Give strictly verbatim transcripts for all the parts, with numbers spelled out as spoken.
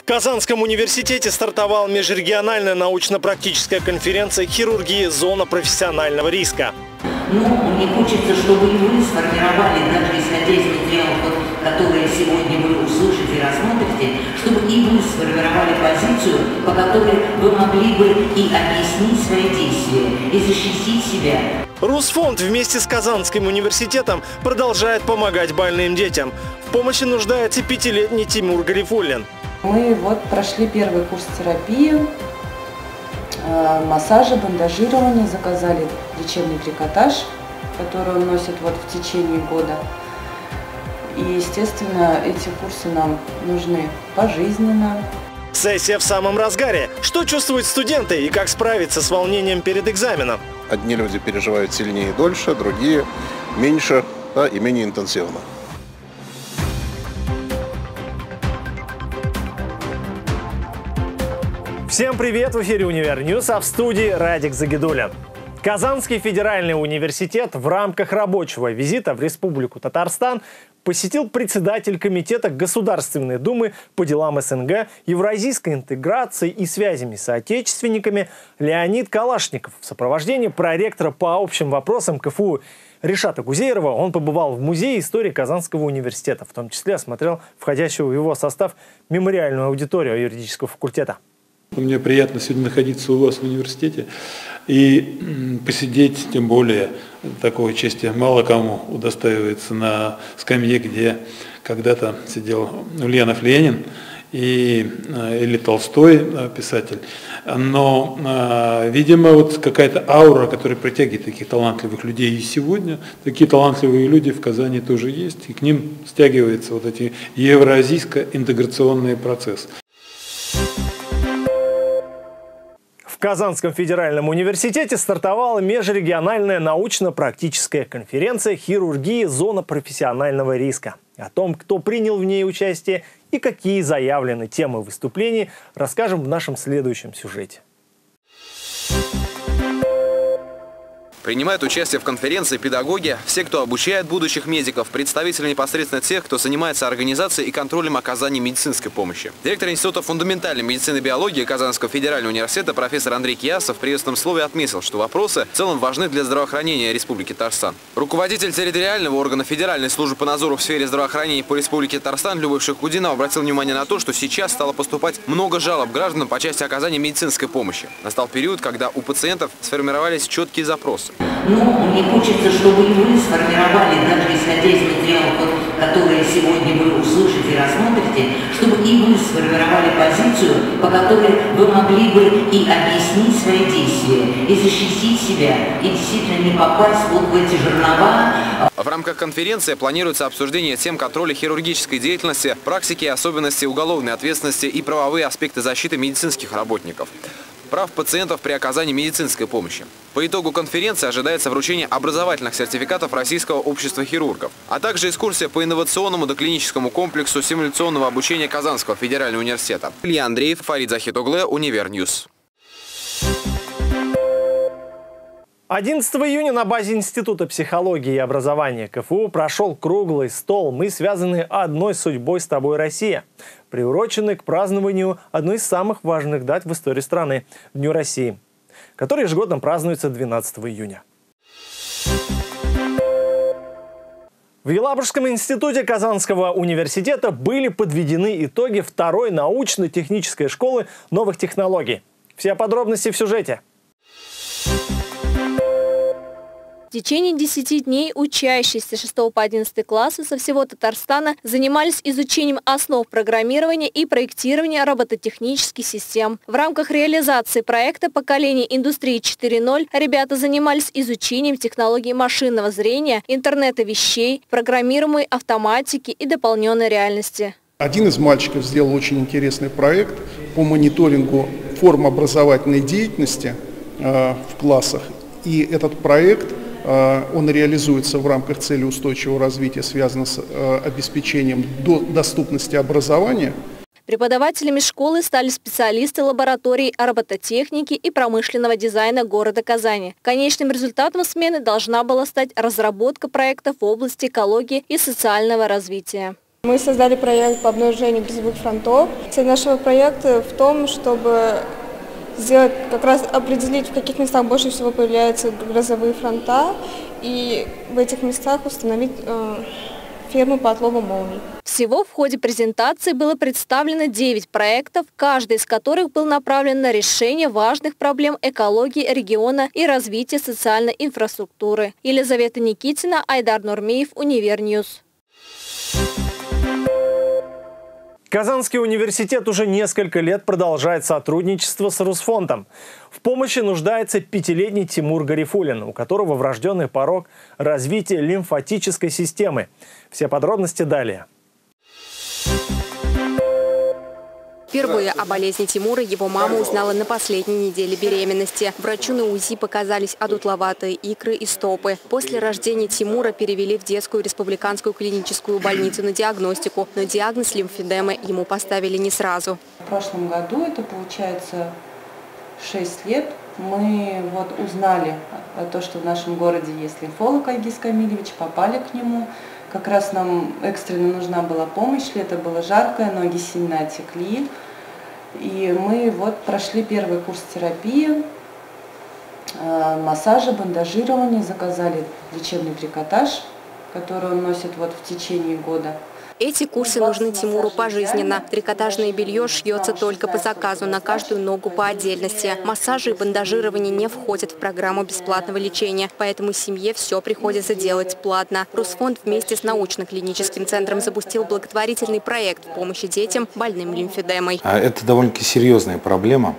В Казанском университете стартовала межрегиональная научно-практическая конференция «Хирургия. Зона профессионального риска». Ну, мне хочется, чтобы и вы сформировали, даже исходя из материалов, которые сегодня вы услышите и рассмотрите, чтобы и вы сформировали позицию, по которой вы могли бы и объяснить свои действия, и защитить себя. Русфонд вместе с Казанским университетом продолжает помогать больным детям. В помощи нуждается пятилетний Тимур Гарифуллин. Мы вот прошли первый курс терапии, массажа, бандажирования, заказали лечебный трикотаж, который он носит вот в течение года. И, естественно, эти курсы нам нужны пожизненно. Сессия в самом разгаре. Что чувствуют студенты и как справиться с волнением перед экзаменом? Одни люди переживают сильнее и дольше, другие меньше, да, и менее интенсивно. Всем привет! В эфире «Универньюз», а в студии Радик Загидуллин. Казанский федеральный университет в рамках рабочего визита в Республику Татарстан посетил председатель Комитета Государственной Думы по делам СНГ, евразийской интеграции и связями с соотечественниками Леонид Калашников. В сопровождении проректора по общим вопросам КФУ Ришата Гузеирова он побывал в Музее истории Казанского университета, в том числе осмотрел входящую в его состав мемориальную аудиторию юридического факультета. Мне приятно сегодня находиться у вас в университете и посидеть, тем более такой чести мало кому удостаивается на скамье, где когда-то сидел Ульянов Ленин и, или Толстой, писатель. Но, видимо, вот какая-то аура, которая притягивает таких талантливых людей и сегодня, такие талантливые люди в Казани тоже есть, и к ним стягивается вот эти евразийско-интеграционные процессы. В Казанском федеральном университете стартовала межрегиональная научно-практическая конференция «Хирургия. Зона профессионального риска». О том, кто принял в ней участие и какие заявлены темы выступлений, расскажем в нашем следующем сюжете. Принимают участие в конференции педагоги, все, кто обучает будущих медиков, представители непосредственно тех, кто занимается организацией и контролем оказания медицинской помощи. Директор Института фундаментальной медицины и биологии Казанского федерального университета профессор Андрей Киясов в приветственном слове отметил, что вопросы в целом важны для здравоохранения Республики Татарстан. Руководитель территориального органа Федеральной службы по надзору в сфере здравоохранения по Республике Татарстан Любовь Шахудинова обратил внимание на то, что сейчас стало поступать много жалоб гражданам по части оказания медицинской помощи. Настал период, когда у пациентов сформировались четкие запросы. Ну, мне хочется, чтобы и вы сформировали, даже исходя из материалов, которые сегодня вы услышите и рассмотрите, чтобы и вы сформировали позицию, по которой вы могли бы и объяснить свои действия, и защитить себя, и действительно не попасть вот в эти жернова. В рамках конференции планируется обсуждение тем контроля хирургической деятельности, практики и особенности уголовной ответственности и правовые аспекты защиты медицинских работников, прав пациентов при оказании медицинской помощи. По итогу конференции ожидается вручение образовательных сертификатов Российского общества хирургов, а также экскурсия по инновационному доклиническому комплексу симуляционного обучения Казанского федерального университета. Илья Андреев, Фарид Захитоглы, Универньюз. одиннадцатого июня на базе Института психологии и образования КФУ прошел круглый стол «Мы связаны одной судьбой с тобой, Россия», приуроченный к празднованию одной из самых важных дат в истории страны – Дню России, который ежегодно празднуется двенадцатого июня. В Елабужском институте Казанского университета были подведены итоги второй научно-технической школы новых технологий. Все подробности в сюжете. В течение десяти дней учащиеся с шестого по одиннадцатый классы со всего Татарстана занимались изучением основ программирования и проектирования робототехнических систем. В рамках реализации проекта «Поколение индустрии четыре ноль» ребята занимались изучением технологий машинного зрения, интернета вещей, программируемой автоматики и дополненной реальности. Один из мальчиков сделал очень интересный проект по мониторингу форм образовательной деятельности э, в классах. И этот проект он реализуется в рамках цели устойчивого развития, связанного с обеспечением доступности образования. Преподавателями школы стали специалисты лабораторий робототехники и промышленного дизайна города Казани. Конечным результатом смены должна была стать разработка проектов в области экологии и социального развития. Мы создали проект по обнаружению грозовых фронтов. Цель нашего проекта в том, чтобы сделать, как раз определить, в каких местах больше всего появляются грозовые фронта, и в этих местах установить э, ферму по отлову молний. Всего в ходе презентации было представлено девять проектов, каждый из которых был направлен на решение важных проблем экологии региона и развития социальной инфраструктуры. Елизавета Никитина, Айдар Нурмиев, Универньюз. Казанский университет уже несколько лет продолжает сотрудничество с Русфондом. В помощи нуждается пятилетний Тимур Гарифуллин, у которого врожденный порог развития лимфатической системы. Все подробности далее. Впервые о болезни Тимура его мама узнала на последней неделе беременности. Врачу на УЗИ показались одутловатые икры и стопы. После рождения Тимура перевели в детскую республиканскую клиническую больницу на диагностику, но диагноз лимфедемы ему поставили не сразу. В прошлом году, это получается шесть лет, мы вот узнали о том, что в нашем городе есть лимфолог Айгиз Камилевич, попали к нему. Как раз нам экстренно нужна была помощь, лето было жаркое, ноги сильно отекли. И мы вот прошли первый курс терапии, массажа, бандажирования, заказали лечебный трикотаж, который он носит вот в течение года. Эти курсы нужны Тимуру пожизненно. Трикотажное белье шьется только по заказу, на каждую ногу по отдельности. Массажи и бандажирование не входят в программу бесплатного лечения, поэтому семье все приходится делать платно. Русфонд вместе с научно-клиническим центром запустил благотворительный проект в помощи детям, больным лимфедемой. Это довольно-таки серьезная проблема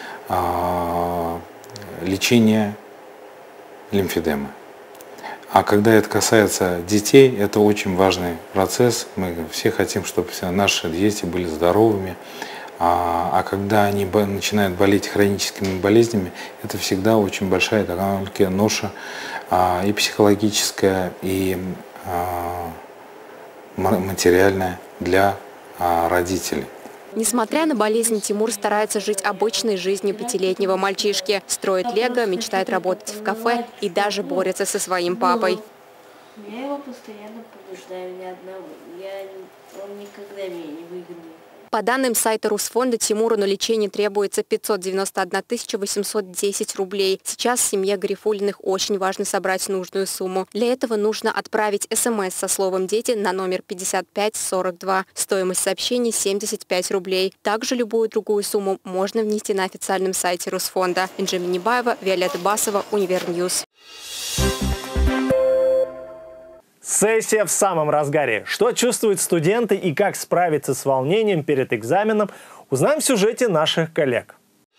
лечения лимфедемы. А когда это касается детей, это очень важный процесс. Мы все хотим, чтобы все наши дети были здоровыми. А, а когда они начинают болеть хроническими болезнями, это всегда очень большая такая ноша а, и психологическая, и а, материальная для а, родителей. Несмотря на болезнь, Тимур старается жить обычной жизнью пятилетнего мальчишки. Строит лего, мечтает работать в кафе и даже борется со своим папой. Я его постоянно побеждаю, ни одного. Я, он никогда меня не выиграет. По данным сайта Русфонда, Тимуру на лечение требуется пятьсот девяносто одна тысяча восемьсот десять рублей. Сейчас семье Гарифуллиных очень важно собрать нужную сумму. Для этого нужно отправить смс со словом «Дети» на номер пятьдесят пять сорок два. Стоимость сообщений семьдесят пять рублей. Также любую другую сумму можно внести на официальном сайте Русфонда. Инжи Минибаева, Виолетта Басова, Универньюз. Сессия в самом разгаре. Что чувствуют студенты и как справиться с волнением перед экзаменом, узнаем в сюжете наших коллег.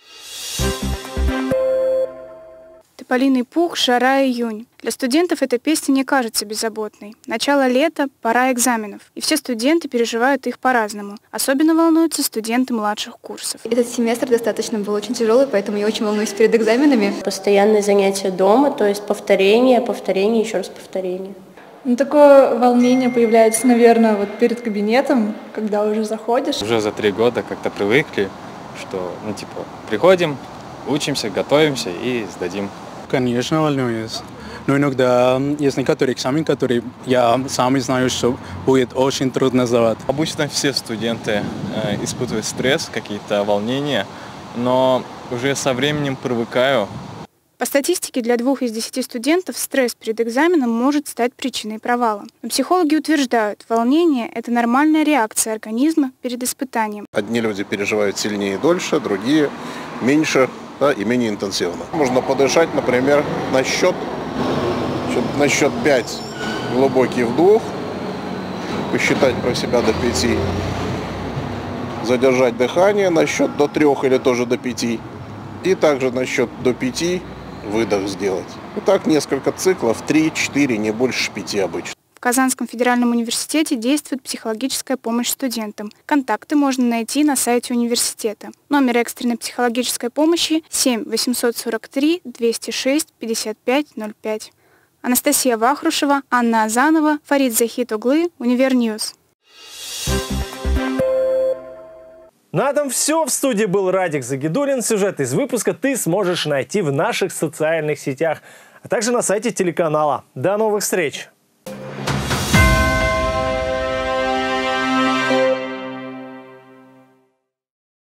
Тополиный пух, жара, июнь. Для студентов эта песня не кажется беззаботной. Начало лета, пора экзаменов. И все студенты переживают их по-разному. Особенно волнуются студенты младших курсов. Этот семестр достаточно был очень тяжелый, поэтому я очень волнуюсь перед экзаменами. Постоянные занятия дома, то есть повторение, повторение, еще раз повторение. Ну, такое волнение появляется, наверное, вот перед кабинетом, когда уже заходишь. Уже за три года как-то привыкли, что, ну, типа, приходим, учимся, готовимся и сдадим. Конечно, волнуюсь. Но иногда есть некоторые экзамены, которые я сам знаю, что будет очень трудно сдавать. Обычно все студенты э, испытывают стресс, какие-то волнения, но уже со временем привыкаю. По статистике, для двух из десяти студентов стресс перед экзаменом может стать причиной провала. Но психологи утверждают, волнение – это нормальная реакция организма перед испытанием. Одни люди переживают сильнее и дольше, другие меньше, да, и менее интенсивно. Можно подышать, например, на счет, на счет пять глубокий вдох, посчитать про себя до пяти, задержать дыхание на счет до трех или тоже до пяти, и также на счет до пяти выдох сделать. И так несколько циклов, три-четыре, не больше пяти обычно. В Казанском федеральном университете действует психологическая помощь студентам. Контакты можно найти на сайте университета. Номер экстренной психологической помощи семь восемьсот сорок три двести шесть пятьдесят пять ноль пять. Анастасия Вахрушева, Анна Азанова, Фарид Захит-Оглы, Универньюз. На этом все. В студии был Радик Загидуллин. Сюжет из выпуска ты сможешь найти в наших социальных сетях, а также на сайте телеканала. До новых встреч!